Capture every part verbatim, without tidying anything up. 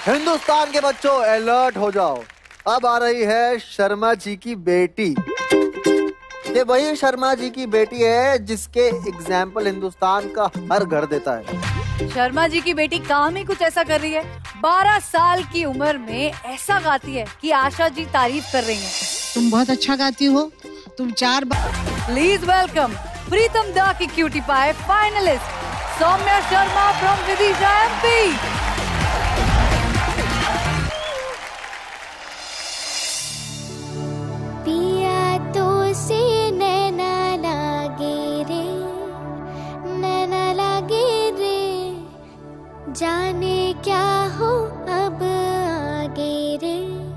हिंदुस्तान के बच्चों अलर्ट हो जाओ, अब आ रही है शर्मा जी की बेटी। ये वही शर्मा जी की बेटी है जिसके एग्जाम्पल हिंदुस्तान का हर घर देता है। शर्मा जी की बेटी काम ही कुछ ऐसा कर रही है, बारह साल की उम्र में ऐसा गाती है कि आशा जी तारीफ कर रही हैं। तुम बहुत अच्छा गाती हो, तुम चार बार। प्लीज वेलकम प्रीतम दा की cutie pie finalist Saumya Sharma from Vidisha MP. जाने क्या हो अब आगे रे।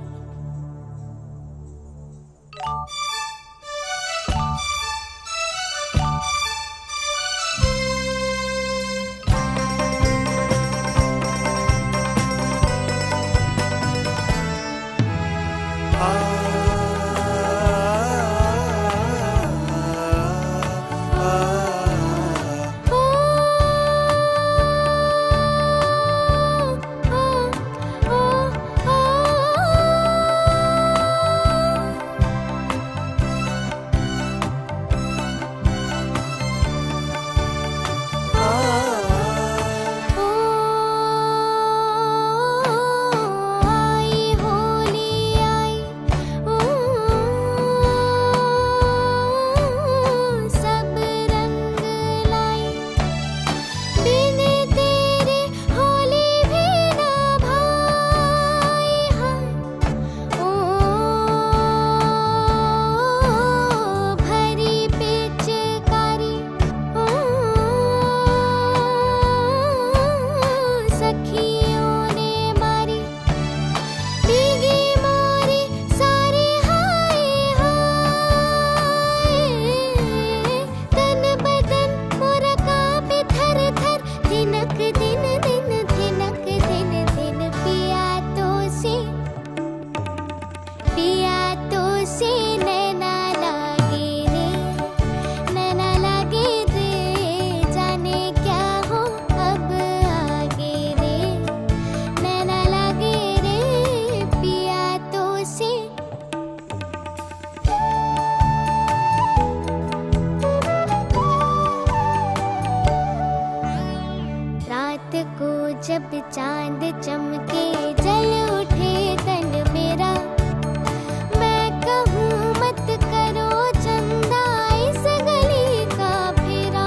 जब चांद चमके जल उठे तन मेरा, मैं कहूँ मत करो चंदा इस गली का फेरा।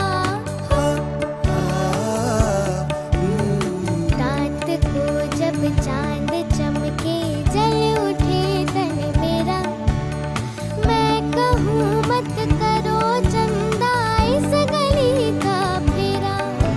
रात को जब चांद चमके जल उठे तन मेरा, मैं कहूँ मत करो चंदा इस गली का फेरा।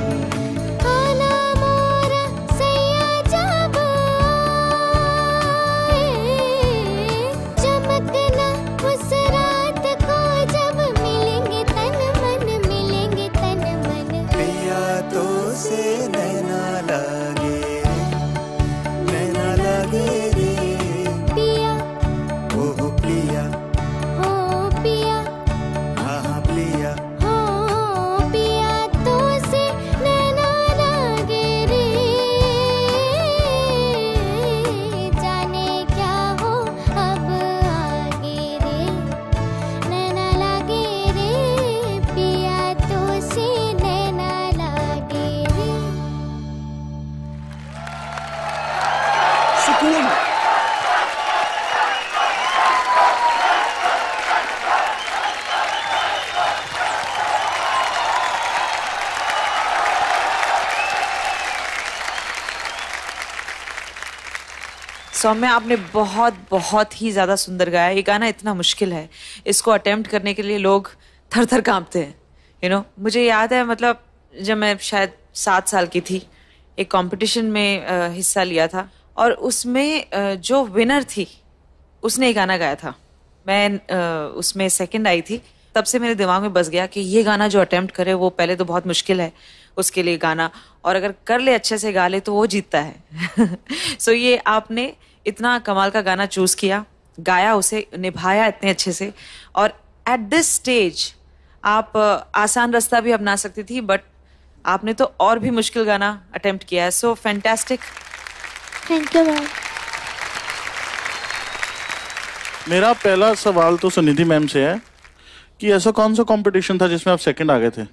सौम्या, आपने बहुत बहुत ही ज्यादा सुंदर गाया। ये गाना इतना मुश्किल है, इसको अटेम्प्ट करने के लिए लोग थर थर कांपते हैं। यू नो, मुझे याद है, मतलब जब मैं शायद सात साल की थी, एक कंपटीशन में आ, हिस्सा लिया था और उसमें आ, जो विनर थी उसने ये गाना गाया था। मैं आ, उसमें सेकंड आई थी। तब से मेरे दिमाग में बस गया कि ये गाना जो अटेम्प्ट करे वो पहले तो बहुत मुश्किल है उसके लिए गाना, और अगर कर ले, अच्छे से गा ले, तो वो जीतता है। सो so, ये आपने इतना कमाल का गाना चूज किया, गाया, उसे निभाया इतने अच्छे से, और एट दिस स्टेज आप आसान रास्ता भी अपना सकती थी, बट आपने तो और भी मुश्किल गाना अटेम्प्ट किया है। So fantastic. Thank you ma'am. मेरा पहला सवाल तो सुनिधि मैम से है कि ऐसा कौन सा कंपटीशन था जिसमें आप सेकंड आ गए थे?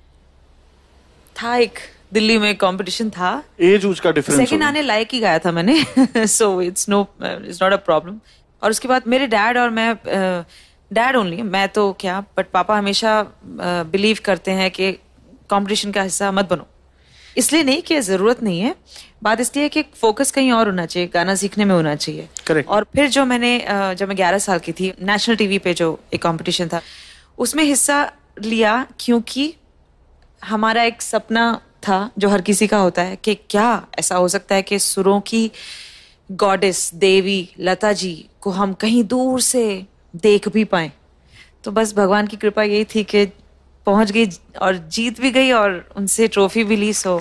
था एक दिल्ली में कंपटीशन था, एज ऊज का डिफरेंस सेकंड आने लायक ही गाया था मैंने so it's no it's not a problem. और उसके बाद मेरे डैड और मैं, डैड uh, ओनली, मैं तो क्या बट पापा हमेशा बिलीव uh, करते हैं कि कंपटीशन का हिस्सा मत बनो। इसलिए नहीं कि जरूरत नहीं है, बात इसलिए है कि फोकस कहीं और होना चाहिए, गाना सीखने में होना चाहिए। Correct. और फिर जो मैंने uh, जब मैं ग्यारह साल की थी, नेशनल टीवी पे जो एक कंपटीशन था उसमें हिस्सा लिया क्योंकि हमारा एक सपना था जो हर किसी का होता है कि क्या ऐसा हो सकता है कि सुरों की गॉडेस देवी लता जी को हम कहीं दूर से देख भी पाए। तो बस भगवान की कृपा यही थी कि पहुंच गई और जीत भी गई और उनसे ट्रॉफी भी ली। सो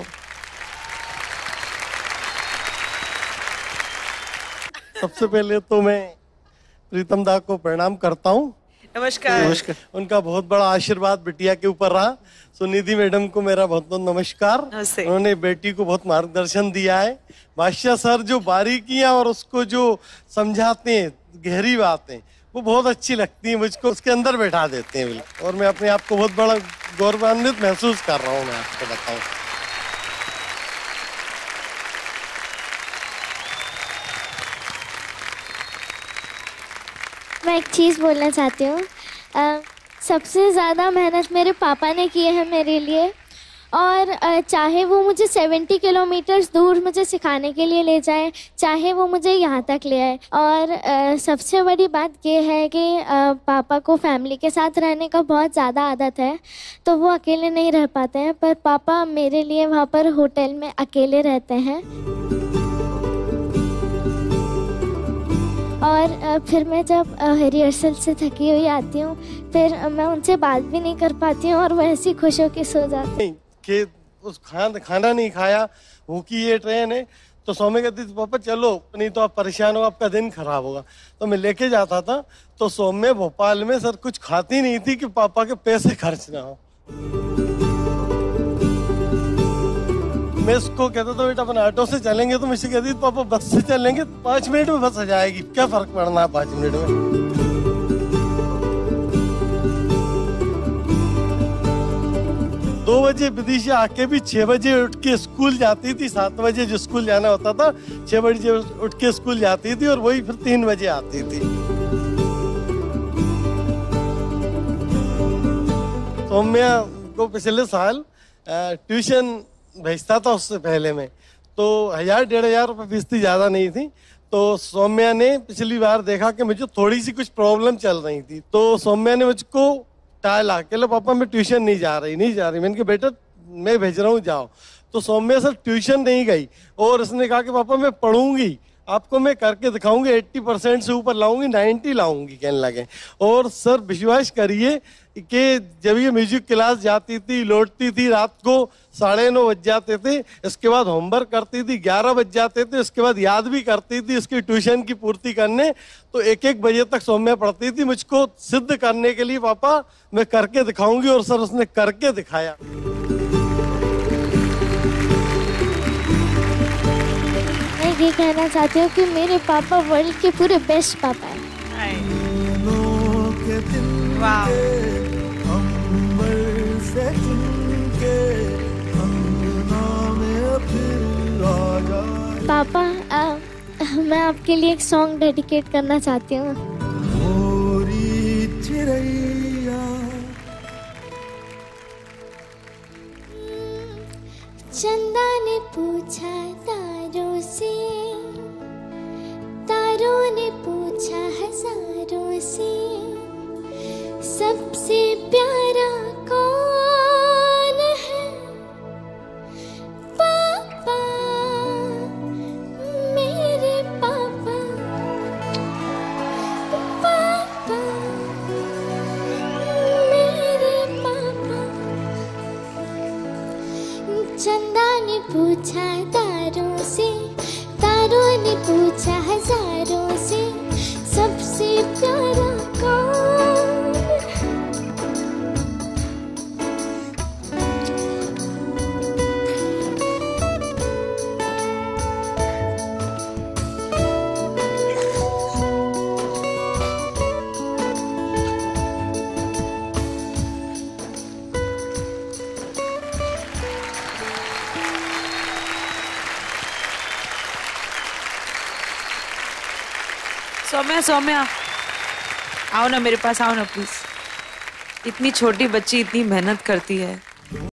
सबसे पहले तो मैं प्रीतम दा को प्रणाम करता हूँ। नमस्कार। नमस्कार। उनका बहुत बड़ा आशीर्वाद बिटिया के ऊपर रहा। सुनिधि मैडम को मेरा बहुत बहुत नमस्कार। नमस्ते। उन्होंने बेटी को बहुत मार्गदर्शन दिया है। बादशाह सर जो बारीकियां और उसको जो समझाते हैं गहरी बातें, वो बहुत अच्छी लगती है मुझको, उसके अंदर बैठा देते हैं बिल्कुल। और मैं अपने आप को बहुत बड़ा गौरवान्वित महसूस कर रहा हूँ, मैं आपको बताऊँ। मैं एक चीज़ बोलना चाहती हूँ। अ, सबसे ज़्यादा मेहनत मेरे पापा ने की है मेरे लिए, और अ, चाहे वो मुझे सत्तर किलोमीटर्स दूर मुझे सिखाने के लिए ले जाए, चाहे वो मुझे यहाँ तक ले आए। और अ, सबसे बड़ी बात ये है कि अ, पापा को फैमिली के साथ रहने का बहुत ज़्यादा आदत है, तो वो अकेले नहीं रह पाते हैं, पर पापा मेरे लिए वहाँ पर होटल में अकेले रहते हैं। और अ, फिर मैं जब रिहर्सल से थकी हुई आती हूँ, फिर अ, मैं उनसे बात भी नहीं कर पाती हूँ और वो ऐसी खुश होकर सो जाती नहीं कि उस खाना खाना नहीं खाया, भूखी ये ट्रेन है, तो सौम्य कहती थी पापा चलो, नहीं तो आप परेशान हो, आपका दिन खराब होगा। तो मैं लेके जाता था। तो सौम्य भोपाल में सर कुछ खाती नहीं थी कि पापा के पैसे खर्च ना हो। मैं उसको कहता था बेटा अपन ऑटो से चलेंगे, तो मुझसे कहती पापा बस से चलेंगे, पाँच मिनट में बस आ जाएगी, क्या फर्क पड़ना है पाँच मिनट में। दो बजे विदिशा आके भी छह बजे उठ के स्कूल जाती थी। सात बजे जो स्कूल जाना होता था, छह बजे उठ के स्कूल जाती थी और वही फिर तीन बजे आती थी। सौम्या को पिछले साल ट्यूशन भेजता था, उससे पहले में तो हजार डेढ़ हजार रुपये फीस थी, ज़्यादा नहीं थी। तो सौम्या ने पिछली बार देखा कि मुझे थोड़ी सी कुछ प्रॉब्लम चल रही थी, तो सौम्या ने मुझको टाला के लो पापा मैं ट्यूशन नहीं जा रही नहीं जा रही मैंने कहा बेटा मैं भेज रहा हूँ जाओ। तो सौम्या सर ट्यूशन नहीं गई और उसने कहा कि पापा मैं पढ़ूंगी, आपको मैं करके दिखाऊंगी, अस्सी परसेंट से ऊपर लाऊंगी, नब्बे लाऊंगी कहने लगे। और सर विश्वास करिए कि जब ये म्यूजिक क्लास जाती थी, लौटती थी रात को साढ़े नौ बज जाते थे, इसके बाद होमवर्क करती थी ग्यारह बज जाते थे, इसके बाद याद भी करती थी इसकी ट्यूशन की पूर्ति करने, तो एक एक बजे तक सौम्या पढ़ती थी। मुझको सिद्ध करने के लिए पापा मैं करके दिखाऊंगी, और सर उसने करके दिखाया। मैं ये कहना चाहती हूँ कि मेरे पापा वर्ल्ड के पूरे बेस्ट पापा हैं। पापा आ, मैं आपके लिए एक सॉन्ग डेडिकेट करना चाहती हूँ। चंदा ने पूछा तारों से, तारों ने पूछा हजारों से, सबसे प्यारा कौन है? पापा, मेरे पापा, पापा, मेरे पापा। चंदा ने पूछा तारों से, तारों ने पूछा हजारों से, सबसे प्यारा कौन? सौम्या सौम्या आओ ना मेरे पास, आओ ना प्लीज। इतनी छोटी बच्ची इतनी मेहनत करती है,